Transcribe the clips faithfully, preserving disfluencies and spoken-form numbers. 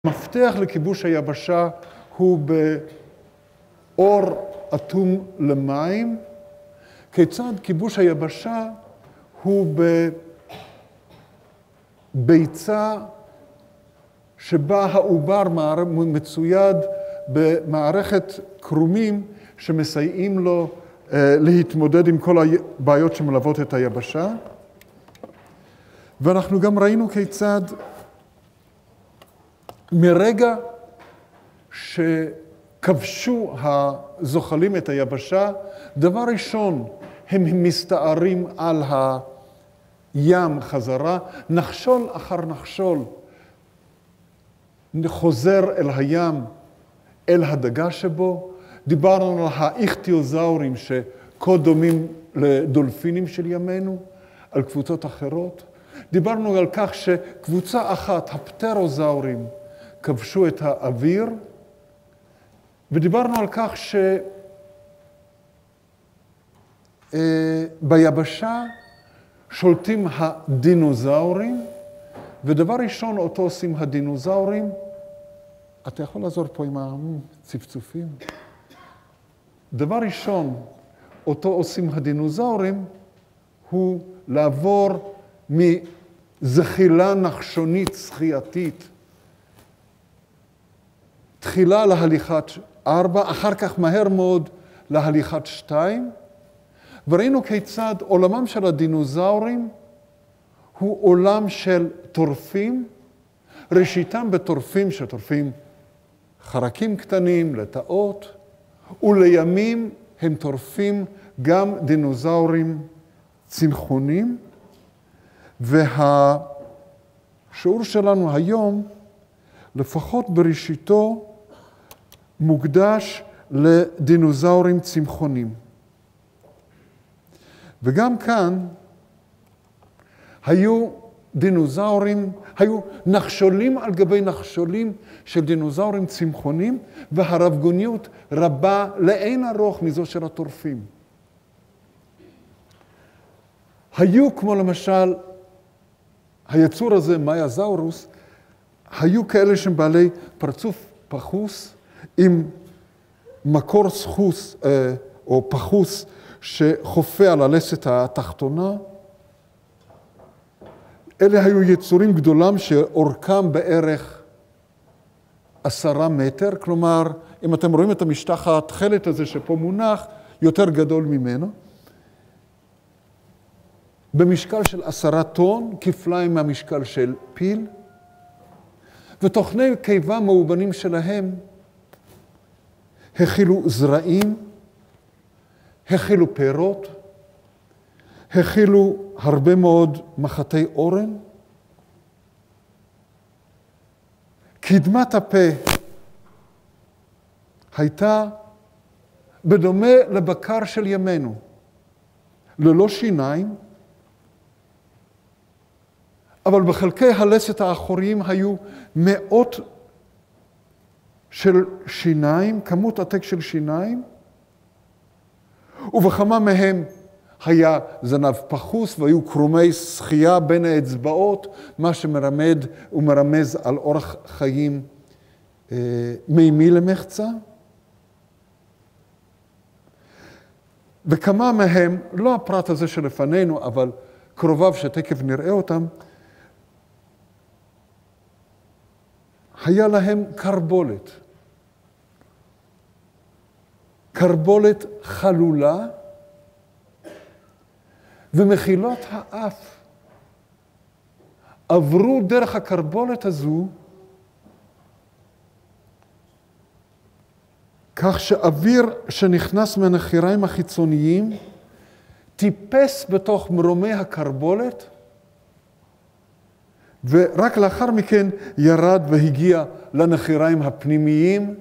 המפתח לכיבוש היבשה הוא באור אטום למים. כיצד כיבוש היבשה הוא בביצה שבה העובר מצויד במערכת קרומים שמסייעים לו להתמודד עם כל הבעיות שמלוות את היבשה. ואנחנו גם ראינו כיצד מרגע שכבשו הזוחלים את היבשה, דבר ראשון הם מסתערים על הים חזרה, נחשול אחר נחשול חוזר אל הים, אל הדגה שבו. דיברנו על האיכטיוזאורים שכה דומים לדולפינים של ימינו, על קבוצות אחרות. דיברנו על כך שקבוצה אחת, הפטרוזאורים, כבשו את האוויר, ודיברנו על כך שביבשה שולטים הדינוזאורים, ודבר ראשון אותו עושים הדינוזאורים, אתה יכול לעזור פה עם הצפצופים? דבר ראשון אותו עושים הדינוזאורים, הוא לעבור מזחילה נחשונית שחייתית, תחילה להליכת ארבע, אחר כך מהר מאוד להליכת שתיים, וראינו כיצד עולמם של הדינוזאורים הוא עולם של טורפים, ראשיתם בטורפים שטורפים חרקים קטנים, לטאות, ולימים הם טורפים גם דינוזאורים צמחונים, והשיעור שלנו היום, לפחות בראשיתו, מוקדש לדינוזאורים צמחונים. וגם כאן היו דינוזאורים, היו נחשולים על גבי נחשולים של דינוזאורים צמחונים, והרבגוניות רבה לאין ארוך מזו של הטורפים. היו כמו למשל, היצור הזה, מאיוזאורוס, היו כאלה שהם בעלי פרצוף פחוס, עם מקור סחוס או פחוס שחופה על הלסת התחתונה. אלה היו יצורים גדולם שאורכם בערך עשרה מטר, כלומר, אם אתם רואים את המשטח התכלת הזה שפה מונח, יותר גדול ממנו. במשקל של עשרה טון, כפליים מהמשקל של פיל. ותוכני קיבה מאובנים שלהם הכילו זרעים, הכילו פירות, הכילו הרבה מאוד מחתי אורן. קדמת הפה הייתה בדומה לבקר של ימינו, ללא שיניים, אבל בחלקי הלסת האחוריים היו מאות של שיניים, כמות עתק של שיניים, ובכמה מהם היה זנב פחוס והיו קרומי שחייה בין האצבעות, מה שמרמד ומרמז על אורח חיים אה, מימי למחצה. וכמה מהם, לא הפרט הזה שלפנינו, אבל קרוביו שתכף נראה אותם, היה להם קרבולת. קרבולת חלולה, ומחילות האף עברו דרך הקרבולת הזו, כך שאוויר שנכנס מהנחיריים החיצוניים טיפס בתוך מרומי הקרבולת, ורק לאחר מכן ירד והגיע לנחיריים הפנימיים,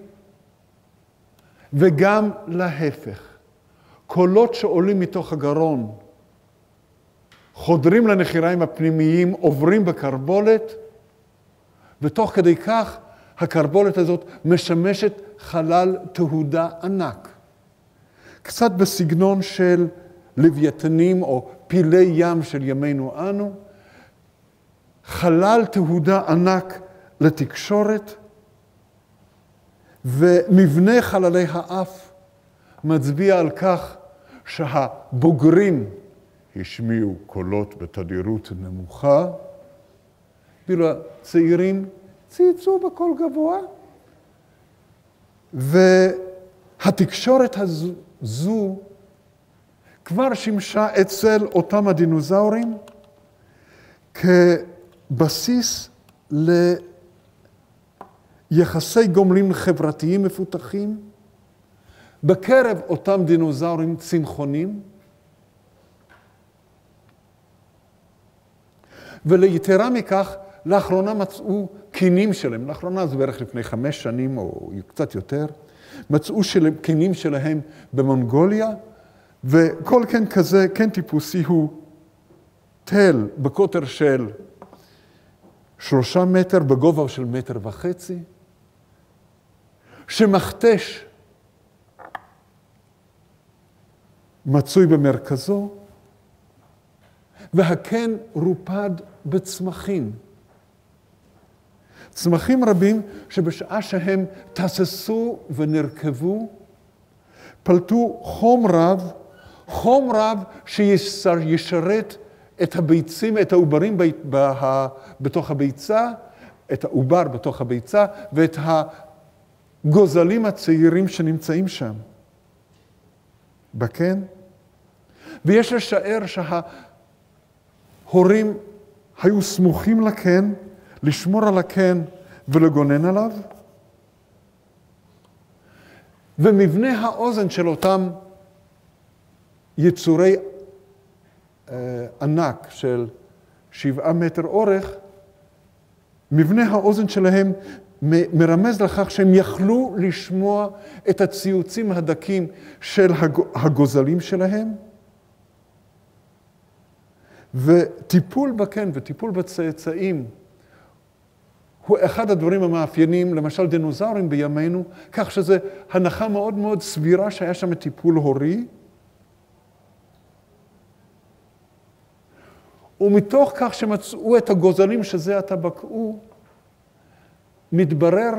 וגם להפך. קולות שעולים מתוך הגרון, חודרים לנחיריים הפנימיים, עוברים בקרבולת, ותוך כדי כך הקרבולת הזאת משמשת חלל תהודה ענק. קצת בסגנון של לוויתנים או פילי ים של ימינו אנו, חלל תהודה ענק לתקשורת, ומבנה חללי האף מצביע על כך שהבוגרים השמיעו קולות בתדירות נמוכה, ואילו הצעירים צייצו בקול גבוה, והתקשורת הזו כבר שימשה אצל אותם הדינוזאורים כבסיס ליחסי גומלין חברתיים מפותחים בקרב אותם דינוזאורים צמחונים, וליתרה מכך, לאחרונה מצאו קינים שלהם, לאחרונה זה בערך לפני חמש שנים או קצת יותר, מצאו של, קינים שלהם במונגוליה, וכל קן כזה, קן טיפוסי הוא תל בקוטר של שלושה מטר, בגובה של מטר וחצי, שמכתש מצוי במרכזו, והקן רופד בצמחים. צמחים רבים שבשעה שהם תססו ונרכבו, פלטו חום רב, חום רב שישרת את הביצים, את העוברים בתוך הביצה, את העובר בתוך הביצה, ואת הגוזלים הצעירים שנמצאים שם. בקן? ויש לשער שההורים היו סמוכים לקן, לשמור על הקן ולגונן עליו. ומבנה האוזן של אותם יצורי אה, ענק של שבעה מטר אורך, מבנה האוזן שלהם מרמז לכך שהם יכלו לשמוע את הציוצים הדקים של הגוזלים שלהם, וטיפול בקן וטיפול בצאצאים הוא אחד הדברים המאפיינים, למשל דינוזאורים בימינו, כך שזה הנחה מאוד מאוד סבירה שהיה שם טיפול הורי. ומתוך כך שמצאו את הגוזלים שזה עתה בקעו, מתברר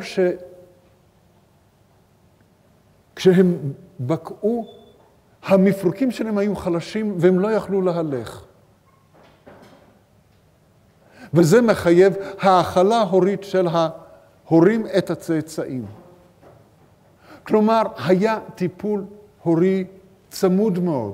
שכשהם בקעו, המפרוקים שלהם היו חלשים והם לא יכלו להלך. וזה מחייב האכלה הורית של ההורים את הצאצאים. כלומר, היה טיפול הורי צמוד מאוד.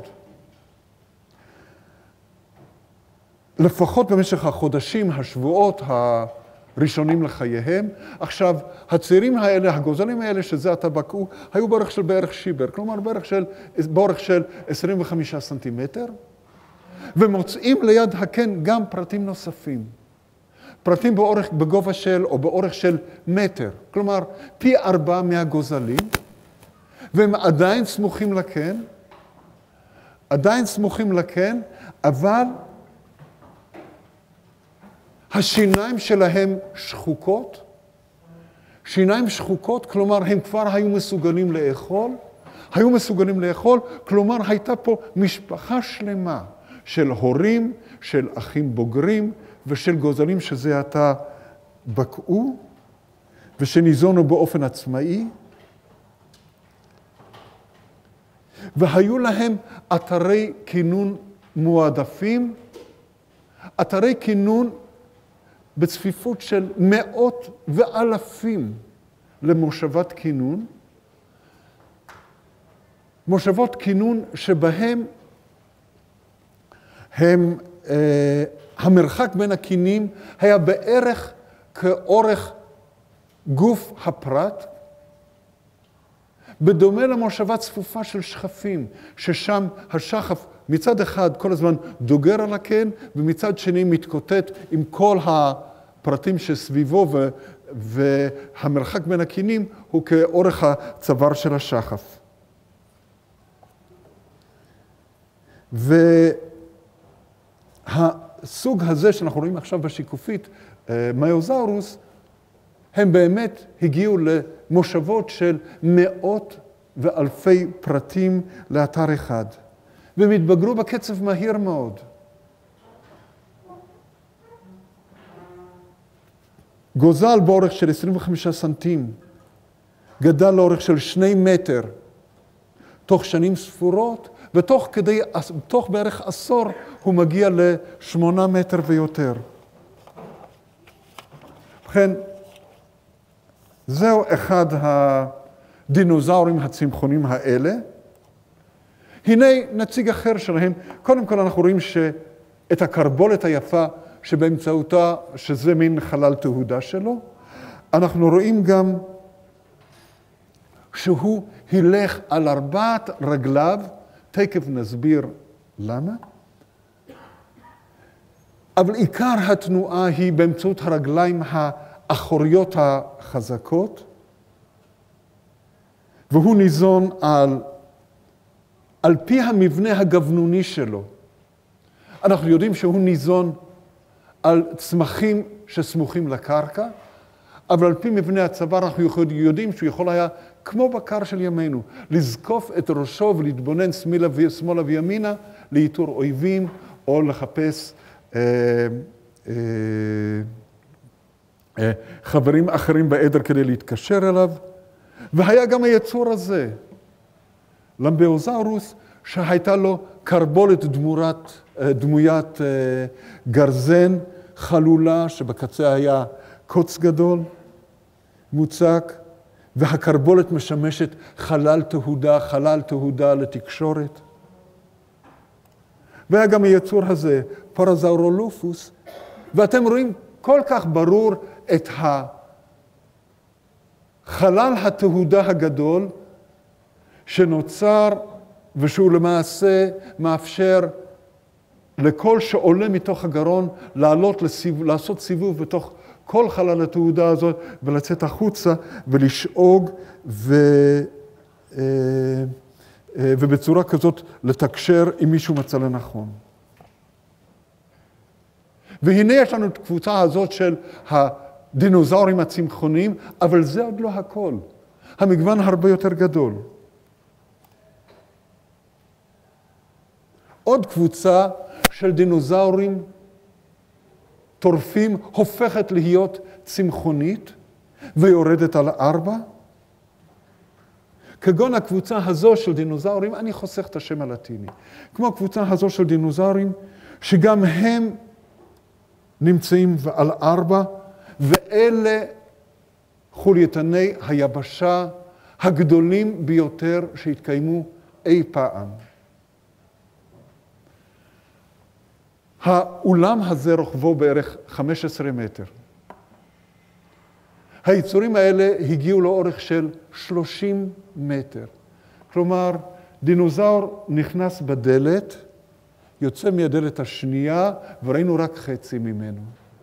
לפחות במשך החודשים, השבועות הראשונים לחייהם. עכשיו, הצעירים האלה, הגוזלים האלה, שזה עתה בקעו, היו באורך של בערך שיבר, כלומר באורך של, באורך של עשרים וחמישה סנטימטר, ומוצאים ליד הקן גם פרטים נוספים. פרטים באורך, בגובה של, או באורך של מטר, כלומר, פי ארבע מהגוזלים, והם עדיין סמוכים לקן, עדיין סמוכים לקן, אבל השיניים שלהם שחוקות, שיניים שחוקות, כלומר, הם כבר היו מסוגלים לאכול, היו מסוגלים לאכול, כלומר, הייתה פה משפחה שלמה של הורים, של אחים בוגרים, ושל גוזלים שזה עתה בקעו, ושניזונו באופן עצמאי, והיו להם אתרי כינון מועדפים, אתרי כינון בצפיפות של מאות ואלפים למושבת כינון, מושבות כינון שבהם הם, אה, המרחק בין הקינים היה בערך כאורך גוף הפרט, בדומה למושבה צפופה של שכפים, ששם השחף מצד אחד כל הזמן דוגר על הקן, ומצד שני מתקוטט עם כל הפרטים שסביבו, ו- והמרחק בין הקינים הוא כאורך הצוואר של השחף. והסוג הזה שאנחנו רואים עכשיו בשיקופית, מיוזאורוס, הם באמת הגיעו למושבות של מאות ואלפי פרטים לאתר אחד, והם התבגרו בקצב מהיר מאוד. גוזל באורך של עשרים וחמישה סנטים, גדל לאורך של שני מטר, תוך שנים ספורות, ותוך כדי, תוך בערך עשור הוא מגיע לשמונה מטר ויותר. ובכן, זהו אחד הדינוזאורים הצמחונים האלה. הנה נציג אחר שלהם. קודם כל אנחנו רואים שאת הקרבולת היפה שבאמצעותה, שזה מין חלל תהודה שלו, אנחנו רואים גם שהוא הילך על ארבעת רגליו, תכף נסביר למה. אבל עיקר התנועה היא באמצעות הרגליים האחוריות החזקות, והוא ניזון על, על פי המבנה הגבנוני שלו. אנחנו יודעים שהוא ניזון על צמחים שסמוכים לקרקע, אבל על פי מבנה הצוואר אנחנו יודעים שהוא יכול היה, כמו בקר של ימינו, לזקוף את ראשו ולהתבונן שמאלה וימינה, לאיתור אויבים, או לחפש אה, אה, אה, חברים אחרים בעדר כדי להתקשר אליו. והיה גם היצור הזה, למבאוזאורוס, שהייתה לו קרבולת דמורת, דמוית אה, גרזן חלולה, שבקצה היה קוץ גדול, מוצק, והקרבולת משמשת חלל תהודה, חלל תהודה לתקשורת. והיה גם היצור הזה, פרזאורולופוס, ואתם רואים כל כך ברור את החלל התהודה הגדול שנוצר, ושהוא למעשה מאפשר לכל שעולה מתוך הגרון לעלות לסיב... לעשות סיבוב בתוך כל חלל התהודה הזאת, ולצאת החוצה ולשאוג, ו... ובצורה כזאת לתקשר עם מישהו מצא לנכון. והנה יש לנו את הקבוצה הזאת של הדינוזאורים הצמחוניים, אבל זה עוד לא הכל. המגוון הרבה יותר גדול. עוד קבוצה של דינוזאורים טורפים הופכת להיות צמחונית ויורדת על ארבע. כגון הקבוצה הזו של דינוזאורים, אני חוסך את השם הלטיני, כמו הקבוצה הזו של דינוזאורים, שגם הם נמצאים על ארבע, ואלה חולייתני היבשה הגדולים ביותר שהתקיימו אי פעם. האולם הזה רוחבו בערך חמישה עשר מטר. היצורים האלה הגיעו לאורך של שלושים מטר. כלומר, דינוזאור נכנס בדלת, יוצא מהדלת השנייה, וראינו רק חצי ממנו.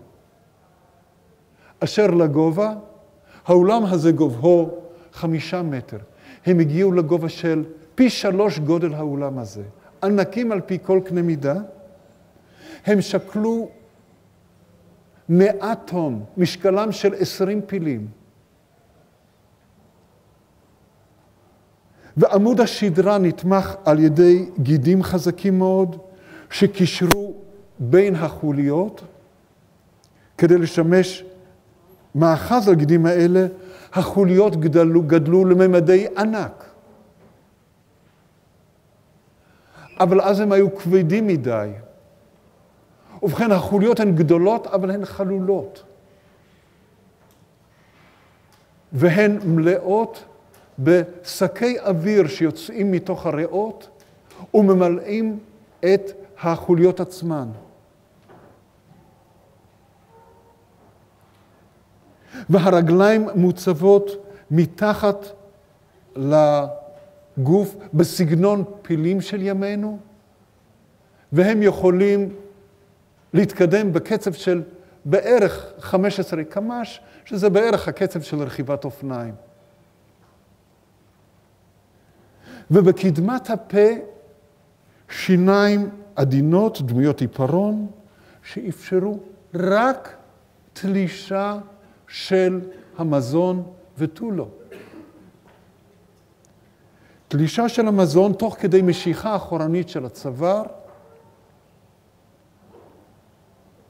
אשר לגובה, האולם הזה גובהו חמישה מטר. הם הגיעו לגובה של פי שלוש גודל האולם הזה. ענקים על פי כל קנה מידה. הם שקלו מאה טון, משקלם של עשרים פילים. ועמוד השדרה נתמך על ידי גידים חזקים מאוד, שקישרו בין החוליות, כדי לשמש מאחז הגידים האלה. החוליות גדלו, גדלו לממדי ענק. אבל אז הם היו כבדים מדי. ובכן, החוליות הן גדולות, אבל הן חלולות. והן מלאות בשקי אוויר שיוצאים מתוך הריאות, וממלאים את החוליות עצמן. והרגליים מוצבות מתחת לגוף בסגנון פילים של ימינו, והם יכולים להתקדם בקצב של בערך חמש עשרה קמ"ש, שזה בערך הקצב של רכיבת אופניים. ובקדמת הפה שיניים עדינות, דמויות עיפרון, שאפשרו רק תלישה של המזון ותו לא. תלישה של המזון תוך כדי משיכה אחורנית של הצוואר,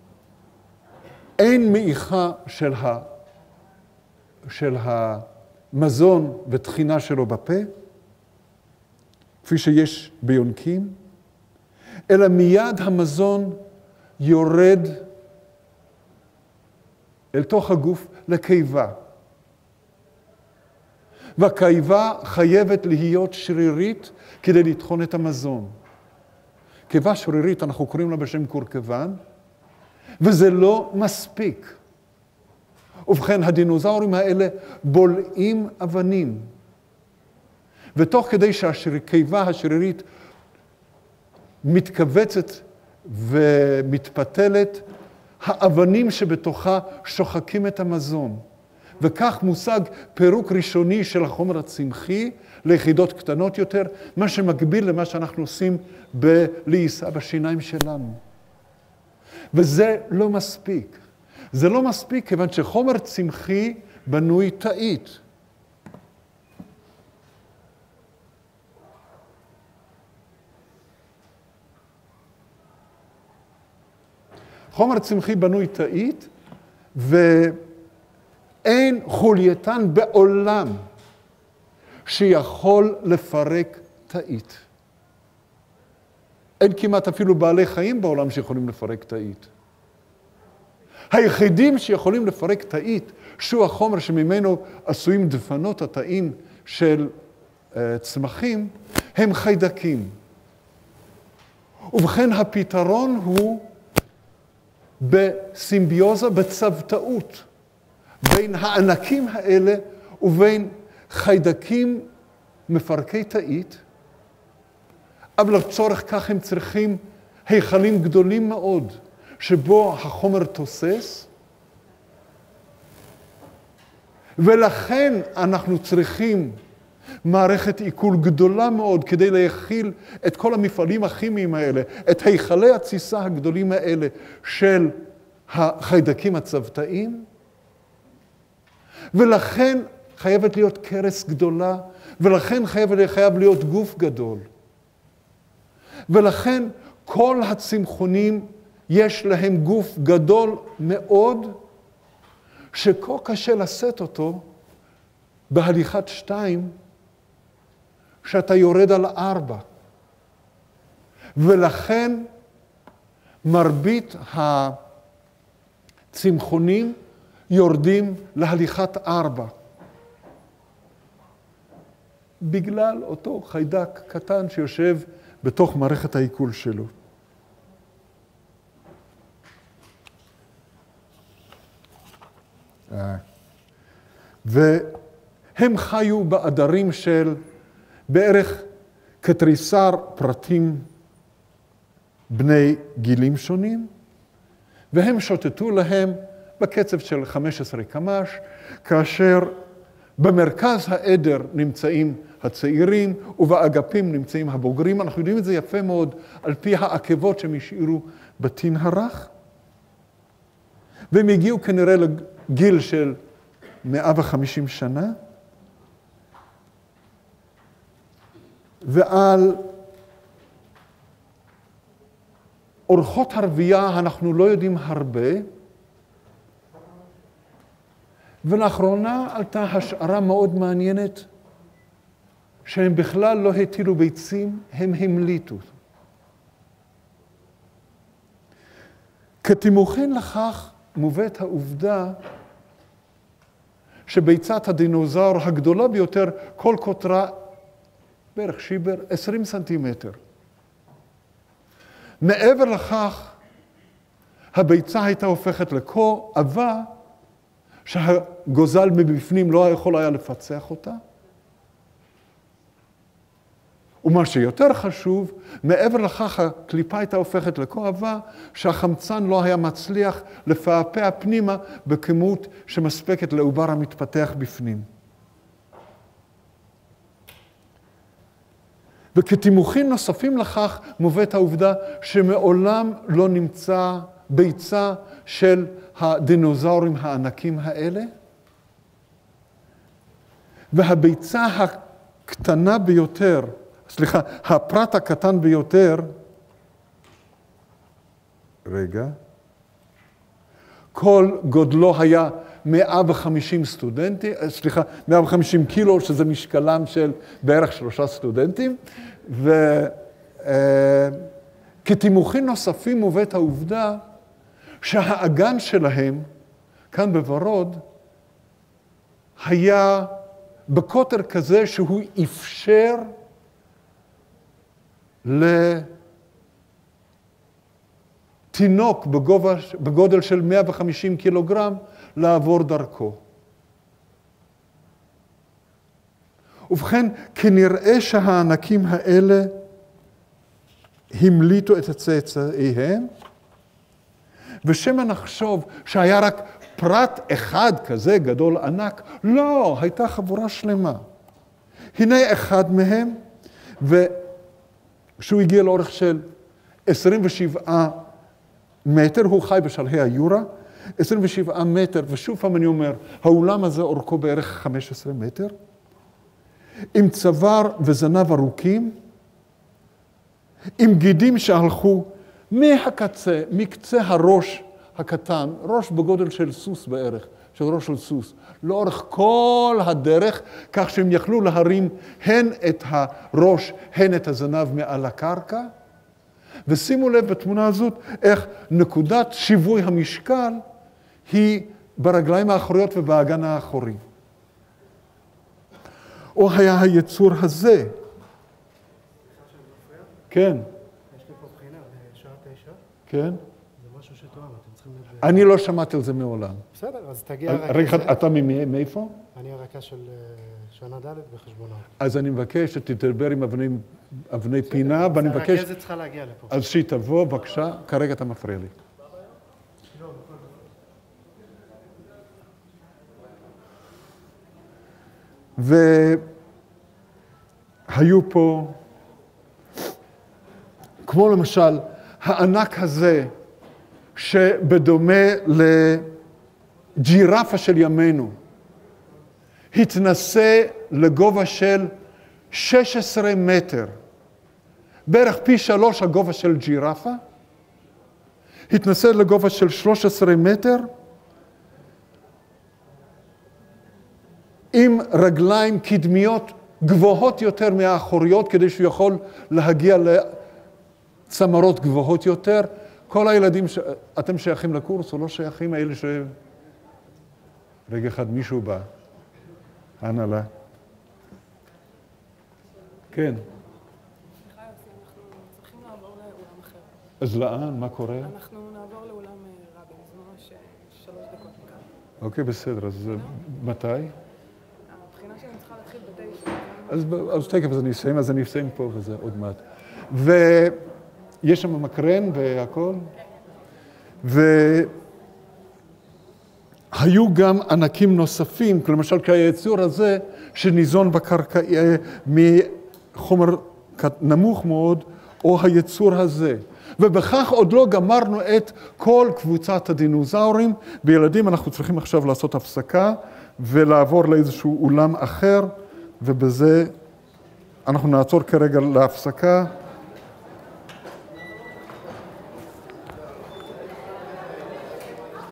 אין מעיכה של, ה... של המזון ותחינה שלו בפה, כפי שיש ביונקים, אלא מיד המזון יורד אל תוך הגוף לקיבה. והקיבה חייבת להיות שרירית כדי לטחון את המזון. קיבה שרירית, אנחנו קוראים לה בשם קורקוון, וזה לא מספיק. ובכן, הדינוזאורים האלה בולעים אבנים. ותוך כדי שהקיבה השרירית מתכווצת ומתפתלת, האבנים שבתוכה שוחקים את המזון. וכך מושג פירוק ראשוני של החומר הצמחי ליחידות קטנות יותר, מה שמקביל למה שאנחנו עושים בלעיסה בשיניים שלנו. וזה לא מספיק. זה לא מספיק כיוון שחומר צמחי בנוי תאית. חומר צמחי בנוי תאית, ואין חולייתן בעולם שיכול לפרק תאית. אין כמעט אפילו בעלי חיים בעולם שיכולים לפרק תאית. היחידים שיכולים לפרק תאית, שהוא החומר שממנו עשויים דפנות התאים של uh, צמחים, הם חיידקים. ובכן הפתרון הוא בסימביוזה, בצוותאות, בין הענקים האלה ובין חיידקים מפרקי תאית, אבל לצורך כך הם צריכים היכלים גדולים מאוד, שבו החומר תוסס, ולכן אנחנו צריכים מערכת עיכול גדולה מאוד כדי להכיל את כל המפעלים הכימיים האלה, את היכלי התסיסה הגדולים האלה של החיידקים הצוותאיים, ולכן חייבת להיות קרס גדולה, ולכן חייב, חייב להיות גוף גדול. ולכן כל הצמחונים יש להם גוף גדול מאוד, שכה קשה לשאת אותו בהליכת שתיים, שאתה יורד על ארבע. ולכן מרבית הצמחונים יורדים להליכת ארבע. בגלל אותו חיידק קטן שיושב בתוך מערכת העיכול שלו. והם חיו בעדרים של בערך כתריסר פרטים בני גילים שונים, והם שוטטו להם בקצב של חמש עשרה קמ"ש, כאשר במרכז העדר נמצאים הצעירים ובאגפים נמצאים הבוגרים. אנחנו יודעים את זה יפה מאוד על פי העקבות שהם השאירו בטין הרך, והם הגיעו כנראה לגיל של מאה וחמישים שנה, ועל אורחות הרבייה אנחנו לא יודעים הרבה, ולאחרונה עלתה השערה מאוד מעניינת, שהם בכלל לא הטילו ביצים, הם המליטו. כתימוכין לכך מובאת העובדה שביצת הדינוזאור הגדולה ביותר, כל קוטרה בערך שיבר, עשרים סנטימטר. מעבר לכך, הביצה הייתה הופכת לכה עבה, שהגוזל מבפנים לא יכול היה לפצח אותה. ומה שיותר חשוב, מעבר לכך הקליפה הייתה הופכת לכה עבה, שהחמצן לא היה מצליח לפעפע פנימה בכמות שמספקת לעובר המתפתח בפנים. וכתימוכים נוספים לכך מובאת העובדה שמעולם לא נמצא ביצה של הדינוזאורים הענקים האלה, והביצה הקטנה ביותר, סליחה, הפרט הקטן ביותר, רגע, כל גודלו היה מאה וחמישים סטודנטים, סליחה, מאה וחמישים קילו, שזה משקלם של בערך שלושה סטודנטים, וכתימוכין נוספים מובאת העובדה שהאגן שלהם, כאן בוורוד, היה בקוטר כזה שהוא אפשר לתינוק בגובה, בגודל של מאה וחמישים קילוגרם לעבור דרכו. ובכן, כנראה שהענקים האלה המליטו את צאצאיהם, ושמא נחשוב שהיה רק פרט אחד כזה גדול ענק, לא, הייתה חבורה שלמה. הנה אחד מהם, וכשהוא הגיע לאורך של עשרים ושבעה מטר, הוא חי בשלהי היורה, עשרים ושבעה מטר, ושוב פעם אני אומר, האולם הזה אורכו בערך חמישה עשר מטר, עם צוואר וזנב ארוכים, עם גידים שהלכו מהקצה, מקצה הראש הקטן, ראש בגודל של סוס בערך, של ראש של סוס, לאורך כל הדרך, כך שהם יכלו להרים הן את הראש, הן את הזנב מעל הקרקע. ושימו לב בתמונה הזאת איך נקודת שיווי המשקל היא ברגליים האחוריות ובאגן האחורי. או היה היצור הזה. כן. יש לי פה בחינה, בשעה תשע. כן. זה משהו שתואם, אתם צריכים... אני לא שמעתי על זה מעולם. בסדר, אז תגיע רכז. רגע, אתה מאיפה? אני הרכז של שנה ד' בחשבונות. אז אני מבקש שתדבר עם אבני, אבני פינה, ואני מבקש... הרכזת צריכה להגיע לפה. אז שהיא תבוא, בבקשה, כרגע אתה מפריע לי. והיו פה, כמו למשל, הענק הזה, שבדומה לג'ירפה של ימינו, התנסה לגובה של שש עשרה מטר, בערך פי שלוש הגובה של ג'ירפה, התנסה לגובה של שלוש עשרה מטר, עם רגליים קדמיות גבוהות יותר מהאחוריות, כדי שהוא יכול להגיע לצמרות גבוהות יותר. כל הילדים, ש... אתם שייכים לקורס או לא שייכים? האלה ש... רגע אחד מישהו בא. הנהלה. כן. סליחה יוסי, אנחנו צריכים לעבור לאולם אחר. אז לאן? מה קורה? אנחנו נעבור לאולם רבין, זה ממש שלוש דקות מכאן. אוקיי, בסדר. אז מתי? הבחינה שאני צריכה להתחיל בתשע. אז, אז תכף אז אני אסיים, אז אני אסיים פה וזה עוד מעט. ויש שם מקרן והכל. והיו גם ענקים נוספים, למשל כיצור הזה, שניזון בקרקע מחומר נמוך מאוד, או היצור הזה. ובכך עוד לא גמרנו את כל קבוצת הדינוזאורים. בילדים אנחנו צריכים עכשיו לעשות הפסקה ולעבור לאיזשהו אולם אחר, ובזה אנחנו נעצור כרגע להפסקה.